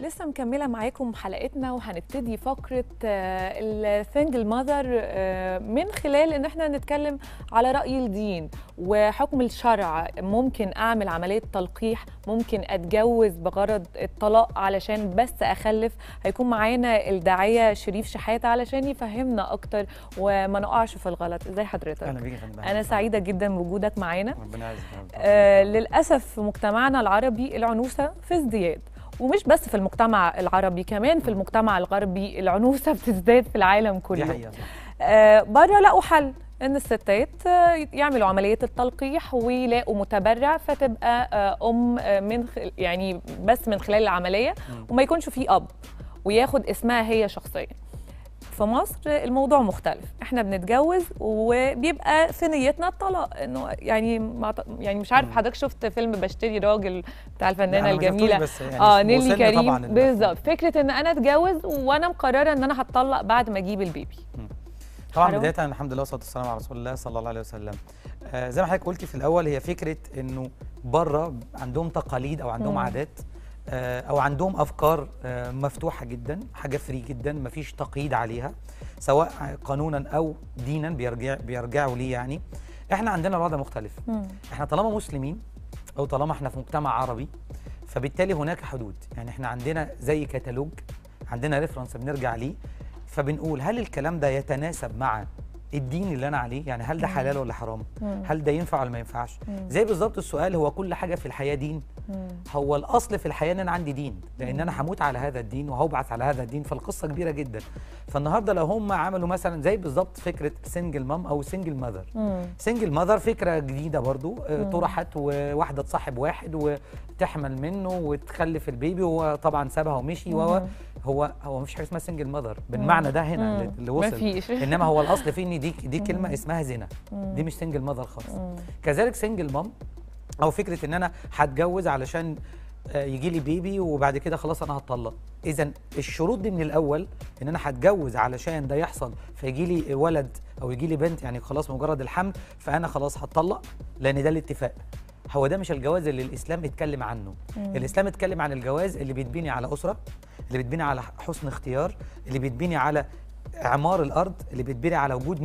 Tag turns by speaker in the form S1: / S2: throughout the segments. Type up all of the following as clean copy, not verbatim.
S1: لسه مكملة معاكم حلقتنا وهنبتدي فقرة السنجل ماذر من خلال ان احنا نتكلم على رأي الدين وحكم الشرع. ممكن اعمل عملية تلقيح، ممكن اتجوز بغرض الطلاق علشان بس اخلف. هيكون معانا الداعية شريف شحاتة علشان يفهمنا اكتر وما نقعش في الغلط. ازاي حضرتك؟
S2: اهلا بيك يا فندم.
S1: انا سعيدة جدا بوجودك معانا.
S2: ربنا يعزك.
S1: للأسف في مجتمعنا العربي العنوسة في ازدياد، ومش بس في المجتمع العربي، كمان في المجتمع الغربي العنوسة بتزداد في العالم كله.
S2: دي حقيقة.
S1: بره لقوا حل ان الستات يعملوا عملية التلقيح ويلاقوا متبرع فتبقى يعني بس من خلال العملية وما يكونش فيه اب وياخد اسمها هي شخصيا. في مصر الموضوع مختلف، احنا بنتجوز وبيبقى في نيتنا الطلاق. انه يعني مش عارف حضرتك شفت فيلم بشتري راجل بتاع الفنانه الجميله
S2: بس يعني
S1: نيلي كريم؟ بالظبط، فكره ان انا اتجوز وانا مقرره ان انا هتطلق بعد ما اجيب البيبي.
S2: طبعا بدايه الحمد لله والصلاه والسلام على رسول الله صلى الله عليه وسلم. زي ما حضرتك قلتي في الاول، هي فكره انه بره عندهم تقاليد او عندهم عادات او عندهم افكار مفتوحه جدا، حاجه فري جدا، مفيش تقييد عليها سواء قانونا او دينا بيرجعوا ليه. يعني احنا عندنا الوضع مختلف. احنا طالما مسلمين او طالما احنا في مجتمع عربي فبالتالي هناك حدود. يعني احنا عندنا زي كتالوج، عندنا ريفرنس بنرجع ليه، فبنقول هل الكلام ده يتناسب مع الدين اللي انا عليه؟ يعني هل ده حلال ولا حرام؟ هل ده ينفع ولا ما ينفعش؟ زي بالظبط السؤال، هو كل حاجه في الحياه دين؟ هو الاصل في الحياه ان انا عندي دين، لان انا هموت على هذا الدين وهبعث على هذا الدين، فالقصه كبيره جدا. فالنهارده لو هم عملوا مثلا زي بالظبط فكره سنجل مام او سنجل ماذر. سنجل ماذر فكره جديده برضو طرحت، وواحده تصاحب واحد وتحمل منه وتخلف البيبي، وهو طبعا سابها ومشي. هو مفيش حاجه اسمها سنجل ماذر بالمعنى ده هنا اللي وصل مفيش. انما هو الاصل في ان دي كلمه اسمها زنا، دي مش سنجل ماذر خالص. كذلك سنجل مام او فكره ان انا هتجوز علشان يجي لي بيبي وبعد كده خلاص انا هتطلق. اذا الشروط دي من الاول ان انا هتجوز علشان ده يحصل فيجي لي ولد او يجي لي بنت، يعني خلاص مجرد الحمل فانا خلاص هتطلق، لان ده الاتفاق. هو ده مش الجواز اللي الاسلام اتكلم عنه. الاسلام اتكلم عن الجواز اللي بيتبني على اسره، اللي بيتبني على حسن اختيار، اللي بيتبني على اعمار الارض، اللي بيتبني على وجود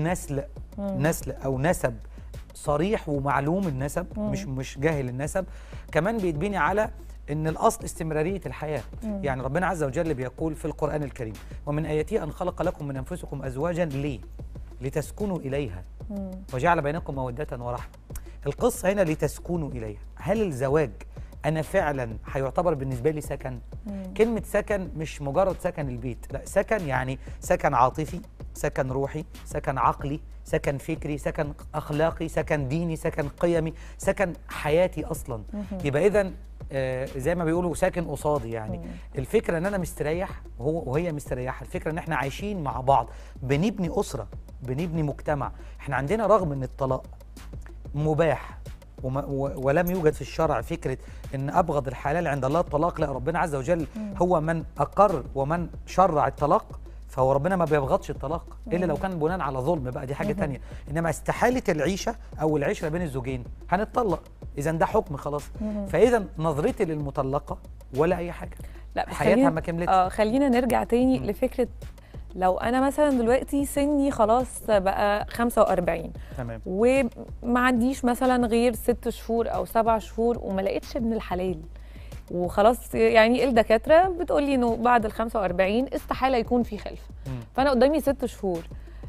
S2: نسل او نسب صريح ومعلوم النسب، مش جاهل النسب. كمان بيتبني على ان الاصل استمراريه الحياه. يعني ربنا عز وجل بيقول في القران الكريم: ومن اياته ان خلق لكم من انفسكم ازواجا لتسكنوا اليها وجعل بينكم موده ورحمه. القصه هنا لتسكنوا اليها. هل الزواج أنا فعلا هيعتبر بالنسبة لي سكن؟ كلمة سكن مش مجرد سكن البيت، لا، سكن يعني سكن عاطفي، سكن روحي، سكن عقلي، سكن فكري، سكن أخلاقي، سكن ديني، سكن قيمي، سكن حياتي أصلا. يبقى إذن زي ما بيقولوا ساكن قصادي. يعني الفكرة إن أنا مستريح وهي مستريحة، الفكرة إن إحنا عايشين مع بعض، بنبني أسرة، بنبني مجتمع. إحنا عندنا رغم إن الطلاق مباح ولم يوجد في الشرع فكرة ان ابغض الحلال عند الله الطلاق، لا، ربنا عز وجل هو من اقر ومن شرع الطلاق، فهو ربنا ما بيبغضش الطلاق الا لو كان بناء على ظلم، بقى دي حاجة تانية. انما استحالة العيشة او العشرة بين الزوجين هنتطلق، اذا ده حكم خلاص. فاذا نظرتي للمطلقة ولا اي حاجة، لا، حياتها ما كملتش.
S1: خلينا نرجع تاني لفكرة لو أنا مثلا دلوقتي سني خلاص بقى 45
S2: تمام،
S1: وما عنديش مثلا غير 6 شهور أو 7 شهور وما لقيتش ابن الحلال، وخلاص يعني الدكاترة بتقولي إنه بعد ال 45 استحالة يكون في خلفة، فأنا قدامي 6 شهور.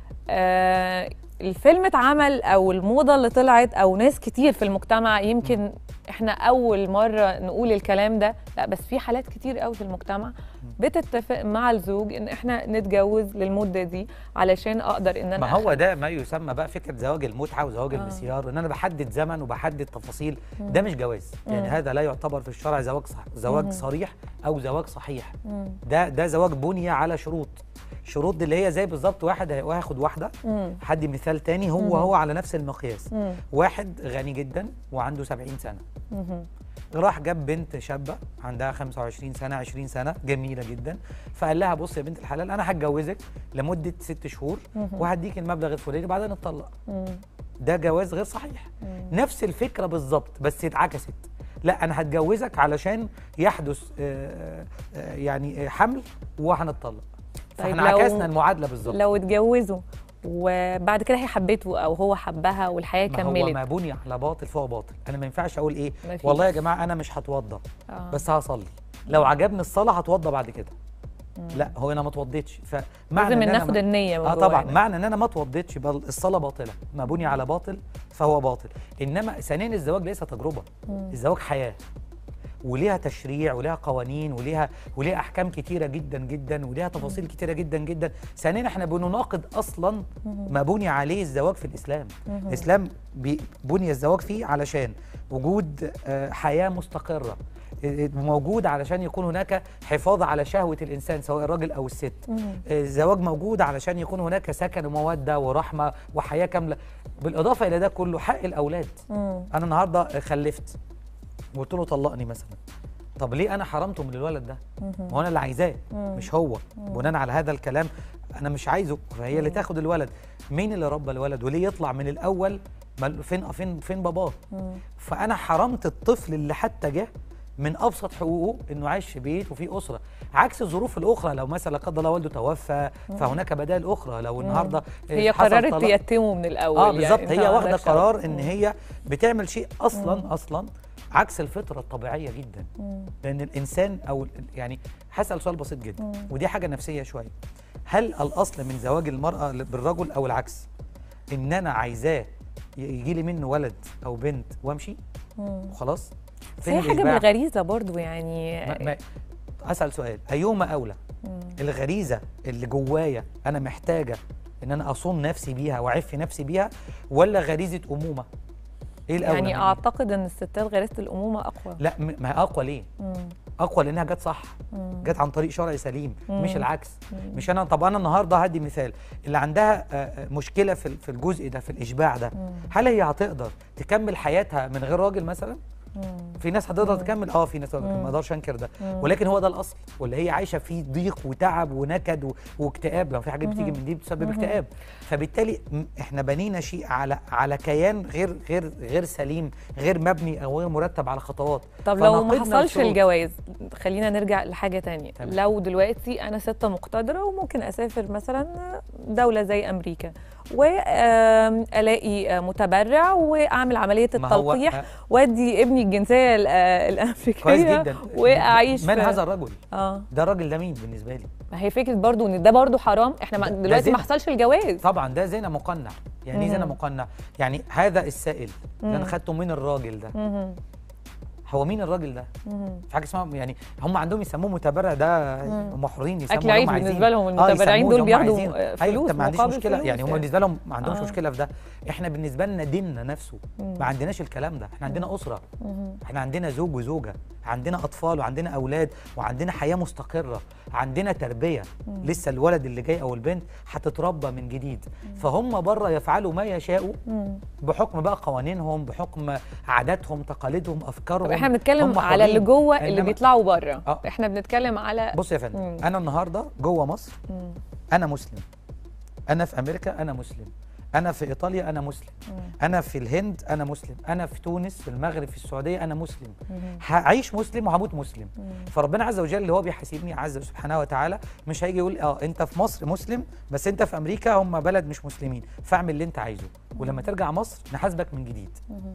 S1: الفيلم اتعمل أو الموضة اللي طلعت أو ناس كتير في المجتمع، يمكن إحنا أول مرة نقول الكلام ده، لا، بس في حالات كتير قوي في المجتمع بتتفق مع الزوج ان احنا نتجوز للمده دي علشان اقدر ان انا
S2: ما هو ده ما يسمى بقى فكره زواج المتعه وزواج المسيار، ان انا بحدد زمن وبحدد تفاصيل. ده مش جواز، يعني هذا لا يعتبر في الشرع زواج صريح او زواج صحيح. ده زواج بني على شروط دي اللي هي زي بالظبط واحد هياخد واحده، حد مثال تاني هو على نفس المقياس. واحد غني جدا وعنده 70 سنه، راح جاب بنت شابه عندها 25 سنه 20 سنه جميله جدا، فقال لها بص يا بنت الحلال، انا هتجوزك لمده 6 شهور وهديك المبلغ الفلاني وبعدين نتطلق. ده جواز غير صحيح. نفس الفكره بالظبط بس اتعكست. لا انا هتجوزك علشان يحدث يعني حمل وهنتطلق.
S1: طيب
S2: فاحنا عكسنا المعادله بالظبط.
S1: لو اتجوزوا وبعد كده هي حبته او هو حبها والحياه كملت،
S2: هو ما بني على باطل فهو باطل. انا ما ينفعش اقول ايه والله يا جماعه انا مش هتوضى بس هصلي، لو عجبني الصلاه هتوضى بعد كده. لا هو انا ما اتوضيتش، فمعنى
S1: لازم ناخد النيه
S2: طبعا معنى ان انا ما اتوضيتش يبقى الصلاه باطله، ما بني على باطل فهو باطل. انما ثانيا الزواج ليس تجربه، الزواج حياه وليها تشريع وليها قوانين وليها احكام كتيره جدا جدا وليها تفاصيل كتيره جدا جدا. ثانيا احنا بنناقض اصلا ما بني عليه الزواج في الاسلام. الاسلام بني الزواج فيه علشان وجود حياه مستقره، موجود علشان يكون هناك حفاظ على شهوه الانسان سواء الراجل او الست. الزواج موجود علشان يكون هناك سكن وموده ورحمه وحياه كامله. بالاضافه الى ده كله حق الاولاد. انا النهارده خلفت وقلت له طلقني مثلا، طب ليه انا حرمته من الولد ده؟ ما هو انا اللي عايزاه مش هو. بناء على هذا الكلام انا مش عايزه، فهي اللي تاخد الولد. مين اللي ربى الولد وليه يطلع من الاول فين باباه؟ فانا حرمت الطفل اللي حتى جه من ابسط حقوقه انه عايش في بيت وفي اسره، عكس الظروف الاخرى. لو مثلا لا قدر الله والده توفى فهناك بدائل اخرى. لو النهارده
S1: هي قررت تيتمه من الاول
S2: بالظبط، هي واخده قرار ان هي بتعمل شيء اصلا عكس الفطره الطبيعيه جدا. لان الانسان او يعني هسال سؤال بسيط جدا ودي حاجه نفسيه شويه، هل الاصل من زواج المراه بالرجل او العكس ان انا عايزاه يجي لي منه ولد او بنت وامشي وخلاص؟
S1: هي حاجه من الغريزه برضو يعني.
S2: اسال سؤال، ايهما اولى؟ الغريزه اللي جوايا انا محتاجه ان انا اصون نفسي بيها واعف نفسي بيها، ولا غريزه امومه؟ ايه الاولى؟
S1: يعني اعتقد ان الستات غريزه الامومه اقوى.
S2: لا ما هي اقوى ليه؟ اقوى لانها جت صح، جت عن طريق شرعي سليم مش العكس. مش انا طب انا النهارده هدي مثال، اللي عندها مشكله في الجزء ده في الاشباع ده، هل هي هتقدر تكمل حياتها من غير راجل مثلا؟ في ناس هتقدر تكمل، في ناس ما اقدرش انكر ده، ولكن هو ده الاصل. ولا هي عايشه في ضيق وتعب ونكد واكتئاب، لو في حاجات بتيجي من دي بتسبب اكتئاب. فبالتالي احنا بنينا شيء على كيان غير سليم، غير مبني او غير مرتب على خطوات.
S1: طب لو ما حصلش الجواز، خلينا نرجع لحاجه تانية. لو دلوقتي انا ست مقتدره وممكن اسافر مثلا دوله زي امريكا والاقي متبرع واعمل عمليه التلقيح وادي ابني الجنسيه الامريكيه
S2: كويس جدا
S1: واعيش
S2: من هذا الرجل؟ ده الراجل ده مين بالنسبه لي؟
S1: ما هي فكره برضو ان ده برضو حرام. احنا دلوقتي ما حصلش الجواز
S2: طبعا، ده زنا مقنع. يعني ايه زنا مقنع؟ يعني هذا السائل اللي انا خدته من الراجل ده، هو مين الراجل ده؟ في حاجه اسمها يعني هم عندهم يسموه متبرع، ده محرين يسموه
S1: اكل عيش بالنسبه لهم. المتبرعين دول بياخدوا فلوس.
S2: ما عنديش مشكله يعني، هم بالنسبه لهم ما عندهمش مشكله في ده. احنا بالنسبه لنا ديننا نفسه ما عندناش الكلام ده. احنا عندنا اسره، احنا عندنا زوج وزوجه، عندنا اطفال وعندنا اولاد وعندنا حياه مستقره، عندنا تربيه. لسه الولد اللي جاي او البنت هتتربى من جديد. فهم بره يفعلوا ما يشاءوا بحكم بقى قوانينهم، بحكم عاداتهم، تقاليدهم، افكارهم.
S1: احنا بنتكلم على اللي جوه اللي بيطلعوا بره. احنا بنتكلم على
S2: بص يا فندم، انا النهارده جوه مصر انا مسلم، انا في امريكا انا مسلم، انا في ايطاليا انا مسلم، انا في الهند انا مسلم، انا في تونس، في المغرب، في السعوديه انا مسلم. هعيش مسلم وهموت مسلم. فربنا عز وجل اللي هو بيحاسبني عز سبحانه وتعالى مش هيجي يقول انت في مصر مسلم بس انت في امريكا هم بلد مش مسلمين، فاعمل اللي انت عايزه ولما ترجع مصر نحاسبك من جديد.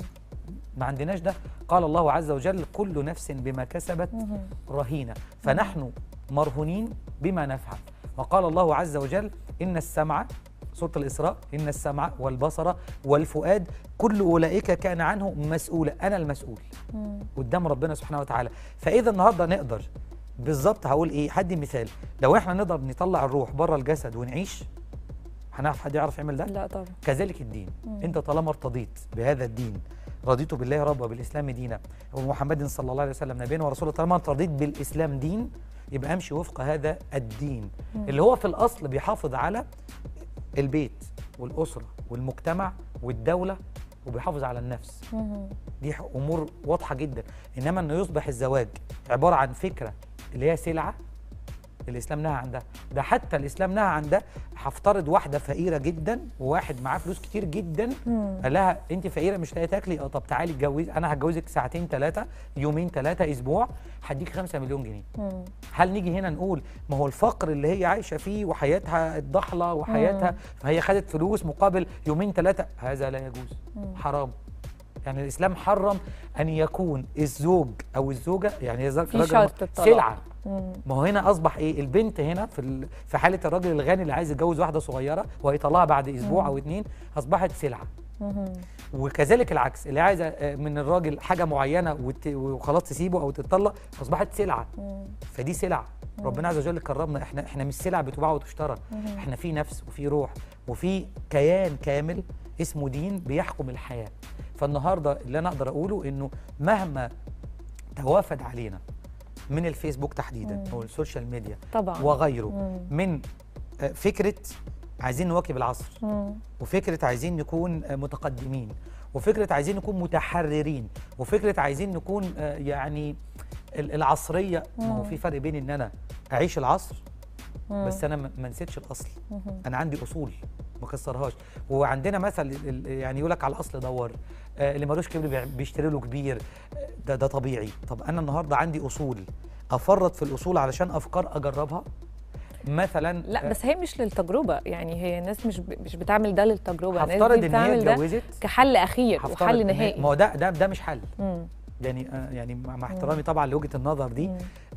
S2: ما عندناش ده. قال الله عز وجل كل نفس بما كسبت رهينة، فنحن مرهونين بما نفعل. وقال الله عز وجل إن السمع، سورة الإسراء، إن السمع والبصر والفؤاد كل أولئك كان عنه مسؤولا. أنا المسؤول قدام ربنا سبحانه وتعالى. فإذا النهاردة نقدر بالظبط، هقول إيه، هدي مثال، لو إحنا نقدر نطلع الروح بره الجسد ونعيش، هنعرف حد يعرف يعمل ده؟
S1: لا طبعا.
S2: كذلك الدين، أنت طالما ارتضيت بهذا الدين، رضيت بالله ربا وبالإسلام دينا ومحمد صلى الله عليه وسلم نبينا ورسوله، طالما رضيت بالإسلام دين يبقى امشي وفق هذا الدين اللي هو في الأصل بيحافظ على البيت والأسرة والمجتمع والدولة وبيحافظ على النفس. دي أمور واضحة جدا. إنما إنه يصبح الزواج عبارة عن فكرة اللي هي سلعة، الاسلام نهى عن ده. ده حتى الاسلام نهى عن ده. هفترض واحده فقيره جدا وواحد معاه فلوس كتير جدا، قال لها انت فقيره مش لاقيه تاكلي، طب تعالي اتجوزي، انا هتجوزك ساعتين 3 يومين 3 اسبوع، هديك 5 مليون جنيه. هل نيجي هنا نقول ما هو الفقر اللي هي عايشه فيه وحياتها الضحله وحياتها فهي خدت فلوس مقابل يومين 3؟ هذا لا يجوز، حرام. يعني الاسلام حرم ان يكون الزوج او الزوجه، يعني
S1: في شرط الطلاق،
S2: سلعه. ما هو هنا اصبح ايه؟ البنت هنا في حاله الراجل الغني اللي عايز يتجوز واحده صغيره وهيطلقها بعد اسبوع او 2 اصبحت سلعه. وكذلك العكس، اللي عايزه من الراجل حاجه معينه وخلاص تسيبه او تتطلق اصبحت سلعه. فدي سلعه. ربنا عز وجل كرمنا، احنا مش سلعه بتباع وتشترى، احنا في نفس وفي روح وفي كيان كامل اسمه دين بيحكم الحياه. فالنهارده اللي انا اقدر اقوله انه مهما توافد علينا من الفيسبوك تحديدا او السوشيال ميديا
S1: طبعا
S2: وغيره من فكره عايزين نواكب العصر، وفكره عايزين نكون متقدمين، وفكره عايزين نكون متحررين، وفكره عايزين نكون يعني العصريه. ما هو في فرق بين ان انا اعيش العصر بس انا ما نسيتش الاصل. انا عندي اصول ما كسرهاش. وعندنا مثل يعني يقول لك على الاصل دور، اللي ملوش كبير بيشتري له كبير. ده طبيعي. طب انا النهارده عندي اصول، افرط في الاصول علشان افكار اجربها مثلا.
S1: لا بس هي مش للتجربه، يعني هي الناس مش بتعمل ده للتجربه،
S2: هفترض ان هي اتجوزت
S1: كحل اخير وحل نهائي.
S2: ما هو ده مش حل. يعني مع احترامي طبعا لوجهه النظر دي،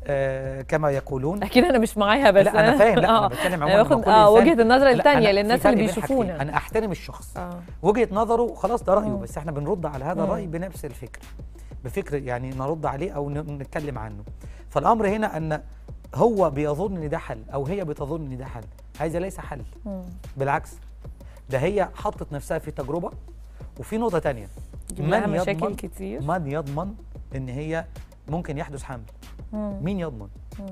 S2: كما يقولون.
S1: اكيد انا مش معاها، بس
S2: لا انا فاهم. لا انا بتكلم عموما
S1: باخد وجهه النظر الثانيه للناس اللي بيشوفونا.
S2: انا احترم الشخص، وجهه نظره خلاص ده رايه، بس احنا بنرد على هذا الراي بنفس الفكر، بفكر يعني نرد عليه او نتكلم عنه. فالامر هنا ان هو بيظن ان ده حل او هي بتظن ان ده حل. هذا ليس حل، بالعكس ده هي حطت نفسها في تجربه. وفي نقطه ثانيه،
S1: مشاكل كتير.
S2: من يضمن ان هي ممكن يحدث حمل؟ مين يضمن؟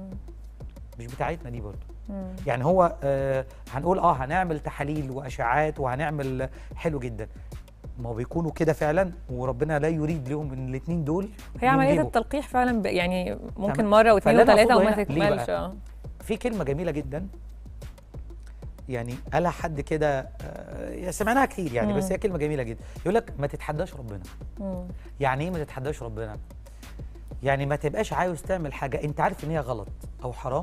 S2: مش بتاعتنا دي برضه. يعني هو هنقول هنعمل تحاليل واشعاعات وهنعمل حلو جدا، ما بيكونوا كده فعلا وربنا لا يريد لهم من الاثنين دول.
S1: هي عمليه التلقيح فعلا يعني ممكن مره واثنين وثلاثه وما تكملش.
S2: في كلمه جميله جدا يعني قالها حد كده، سمعناها كتير يعني، بس هي كلمه جميله جدا. يقول لك ما تتحداش ربنا. يعني ايه ما تتحداش ربنا؟ يعني ما تبقاش عاوز تعمل حاجه انت عارف ان هي غلط او حرام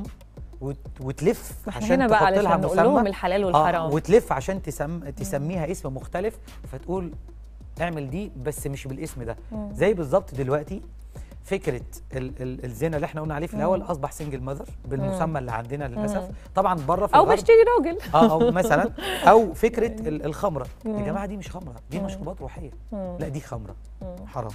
S2: وتلف عشان تحط لها مسمى،
S1: نقول لهم الحلال والحرام،
S2: وتلف عشان تسميها اسم مختلف، فتقول اعمل دي بس مش بالاسم ده. زي بالظبط دلوقتي فكره الزنا اللي احنا قلنا عليه في الاول اصبح سنجل ماذر بالمسمى اللي عندنا للاسف. طبعا بره في
S1: او بشتري راجل
S2: او مثلا او فكره الخمره. يا جماعه دي مش خمره، دي مشروبات روحيه. لا دي خمره حرام.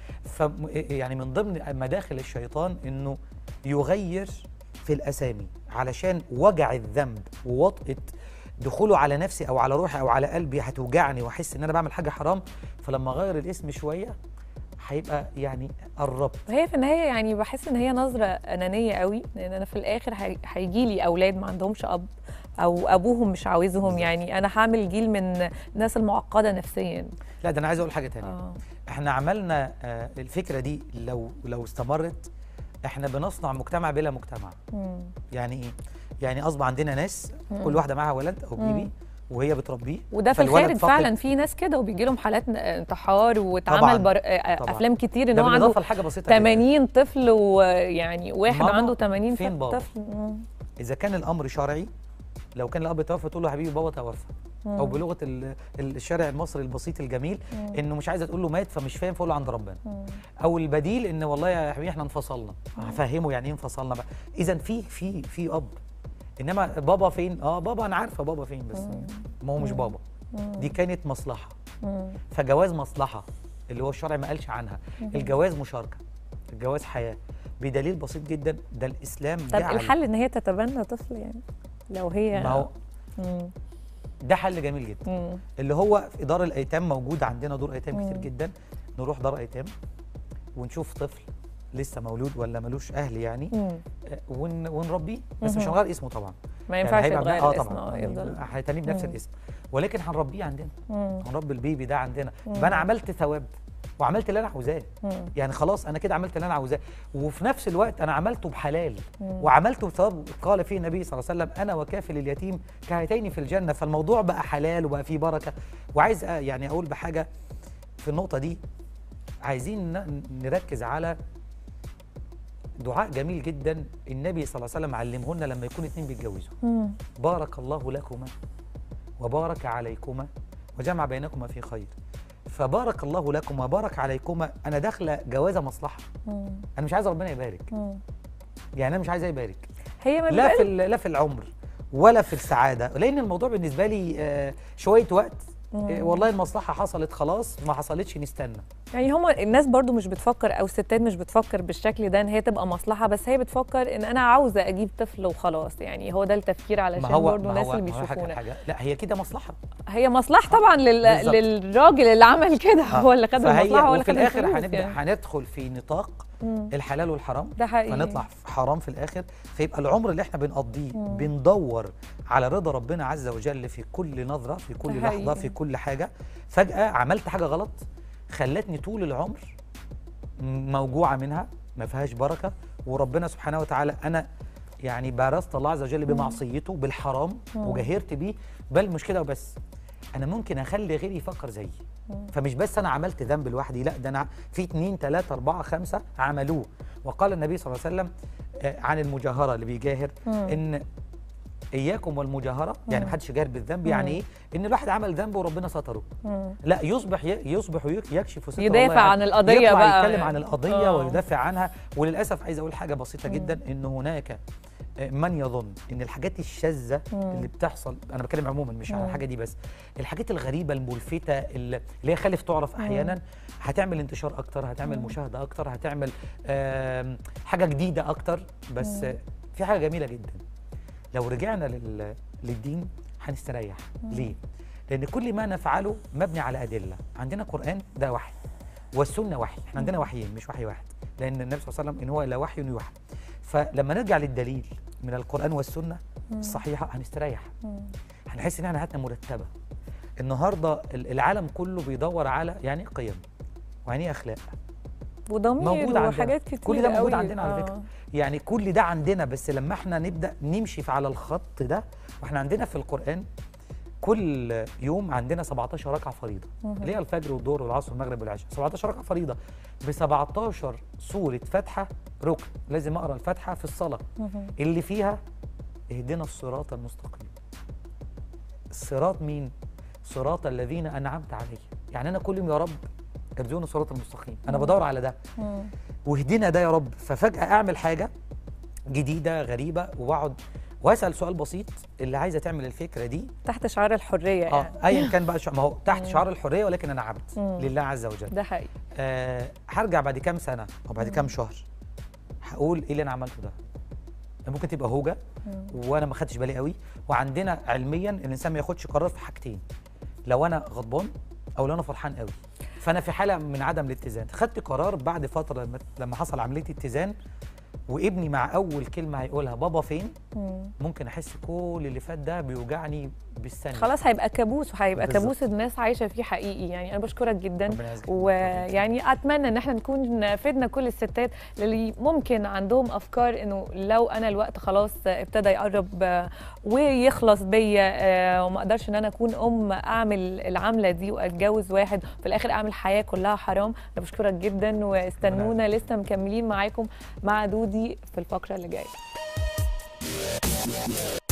S2: يعني من ضمن مداخل الشيطان انه يغير في الاسامي علشان وجع الذنب ووطئه دخوله على نفسي او على روحي او على قلبي هتوجعني واحس ان انا بعمل حاجه حرام. فلما اغير الاسم شويه هيبقى يعني قربت.
S1: هي في النهايه يعني بحس ان هي نظره انانيه قوي، لان انا في الاخر هيجي لي اولاد ما عندهمش اب او ابوهم مش عاوزهم. يعني انا هعمل جيل من الناس المعقده نفسيا.
S2: لا ده انا عايز اقول حاجه ثانيه. احنا عملنا الفكره دي لو استمرت احنا بنصنع مجتمع بلا مجتمع. يعني ايه؟ يعني اصبح عندنا ناس كل واحده معاها ولد او بيبي وهي بتربيه،
S1: وده في الخارج فعلا في ناس كده وبيجي لهم حالات انتحار واتعمل افلام كتير ان هو عنده 80 طفل، ويعني واحد عنده 80 طفل.
S2: اذا كان الامر شرعي، لو كان الاب توفى تقول له حبيبي بابا توفى، او بلغه الشارع المصري البسيط الجميل انه مش عايزه تقول له مات فمش فاهم فقول له عند ربنا. او البديل ان والله يا حبيبي احنا انفصلنا، هفهمه يعني ايه انفصلنا بقى. اذا في اب، انما بابا فين؟ بابا انا عارفه بابا فين، بس ما هو مش بابا. دي كانت مصلحه. فجواز مصلحه اللي هو الشرع ما قالش عنها. الجواز مشاركه، الجواز حياه، بدليل بسيط جدا. ده الاسلام
S1: طب الحل ان هي تتبنى طفل يعني لو هي
S2: ما هو ده حل جميل جدا. اللي هو في دار الايتام موجود عندنا دور ايتام كتير جدا. نروح دار ايتام ونشوف طفل لسه مولود ولا ملوش اهل يعني، ونربيه، بس مش هنغير اسمه طبعا.
S1: ما ينفعش
S2: يعني
S1: يتغير الاسم.
S2: طبعا هيتنيه بنفس الاسم، ولكن هنربيه عندنا. هنربي البيبي ده عندنا. يبقى انا عملت ثواب وعملت اللي انا عاوزاه. يعني خلاص انا كده عملت اللي انا عاوزاه، وفي نفس الوقت انا عملته بحلال وعملته بثواب. قال فيه النبي صلى الله عليه وسلم انا وكافل اليتيم كهاتين في الجنه. فالموضوع بقى حلال وبقى فيه بركه. وعايز يعني اقول بحاجه في النقطه دي، عايزين نركز على دعاء جميل جدا النبي صلى الله عليه وسلم علمه لنا لما يكون اتنين بيتجوزوا. بارك الله لكما وبارك عليكما وجمع بينكما في خير. فبارك الله لكم وبارك عليكما، انا داخله جوازه مصلحه. انا مش عايز ربنا يبارك، يعني انا مش عايزه يبارك،
S1: هي ما
S2: لا في العمر ولا في السعاده، لان الموضوع بالنسبه لي شويه وقت. والله المصلحه حصلت خلاص، ما حصلتش نستنى.
S1: يعني هما الناس برضو مش بتفكر، او الستات مش بتفكر بالشكل ده ان هي تبقى مصلحه، بس هي بتفكر ان انا عاوزه اجيب طفل وخلاص. يعني هو ده التفكير، علشان برضو الناس اللي بيشوفونا.
S2: لا هي كده مصلحه،
S1: هي مصلحه طبعا للراجل اللي عمل كده. هو اللي خد المصلحه، هو اللي خد الفلوس.
S2: وفي الاخر هندخل في نطاق الحلال والحرام،
S1: ده حقيقي.
S2: فنطلع في حرام في الاخر. فيبقى العمر اللي احنا بنقضيه بندور على رضا ربنا عز وجل في كل نظره، في كل لحظه، في كل حاجه. فجاه عملت حاجه غلط خلتني طول العمر موجوعه منها، ما فيهاش بركه. وربنا سبحانه وتعالى انا يعني بارزت الله عز وجل بمعصيته بالحرام وجهرت بيه. بل مش كده وبس، انا ممكن اخلي غيري يفكر زيي. فمش بس انا عملت ذنب لوحدي، لا ده انا في 2 3 4 5 عملوه. وقال النبي صلى الله عليه وسلم عن المجاهره اللي بيجاهر ان اياكم والمجاهره، يعني محدش يجاهر بالذنب. يعني ايه؟ ان الواحد عمل ذنب وربنا ستره، لا يصبح يكشف ستر الله،
S1: يدافع عن القضيه
S2: بقى، يتكلم عن القضيه ويدافع عنها. وللاسف عايز اقول حاجه بسيطه جدا، ان هناك من يظن ان الحاجات الشاذه اللي بتحصل، انا بتكلم عموما مش عن الحاجه دي بس، الحاجات الغريبه الملفته اللي هي خالف تعرف احيانا، هتعمل انتشار اكتر، هتعمل مشاهده اكتر، هتعمل حاجه جديده اكتر. بس في حاجه جميله جدا، لو رجعنا للدين هنستريح. ليه؟ لان كل ما نفعله مبني على ادله. عندنا قران ده وحي، والسنه وحي. احنا عندنا وحيين مش وحي واحد، لان النبي صلى الله عليه وسلم ان هو الا وحي يوحى. فلما نرجع للدليل من القرآن والسنة الصحيحة هنستريح، هنحس ان احنا حياتنا مرتبة. النهارده العالم كله بيدور على يعني قيم ويعني اخلاق
S1: وضمير وحاجات كتير.
S2: كل ده موجود عندنا على فكرة. يعني كل ده عندنا، بس لما احنا نبدأ نمشي على الخط ده. واحنا عندنا في القرآن كل يوم عندنا 17 ركعة فريضة، اللي هي الفجر والظهر والعصر والمغرب والعشاء. 17 ركعة فريضة ب 17 سورة فاتحة ركن. لازم اقرا الفاتحة في الصلاة اللي فيها اهدنا الصراط المستقيم. الصراط مين؟ صراط الذين انعمت عليهم. يعني انا كل يوم يا رب ارزقنا الصراط المستقيم، انا بدور على ده واهدنا ده يا رب. ففجأة اعمل حاجة جديدة غريبة واقعد واسال سؤال بسيط، اللي عايزه تعمل الفكره دي
S1: تحت شعار الحريه يعني
S2: ايا كان بقى ما هو تحت شعار الحريه، ولكن انا عبد لله عز وجل.
S1: ده حقيقي.
S2: هرجع بعد كام سنه او بعد كام شهر هقول ايه اللي انا عملته ده. ممكن تبقى هوجه وانا ما خدتش بالي قوي. وعندنا علميا الانسان ما ياخدش قرار في حاجتين، لو انا غضبان او لو انا فرحان قوي. فانا في حاله من عدم الاتزان، خدت قرار بعد فتره لما حصل عمليه اتزان، وابني مع اول كلمه هيقولها بابا فين، ممكن احس كل اللي فات ده بيوجعني بالثانيه.
S1: خلاص هيبقى كابوس، وهيبقى كابوس الناس عايشه فيه حقيقي. يعني انا بشكرك جدا، ويعني اتمنى ان احنا نكون فدنا كل الستات اللي ممكن عندهم افكار انه لو انا الوقت خلاص ابتدى يقرب ويخلص بيا وما اقدرش ان انا اكون اعمل العمله دي واتجوز واحد في الاخر اعمل حياه كلها حرام. انا بشكرك جدا، واستنونا لسه مكملين معاكم مع دودي في الفقره اللي جايه.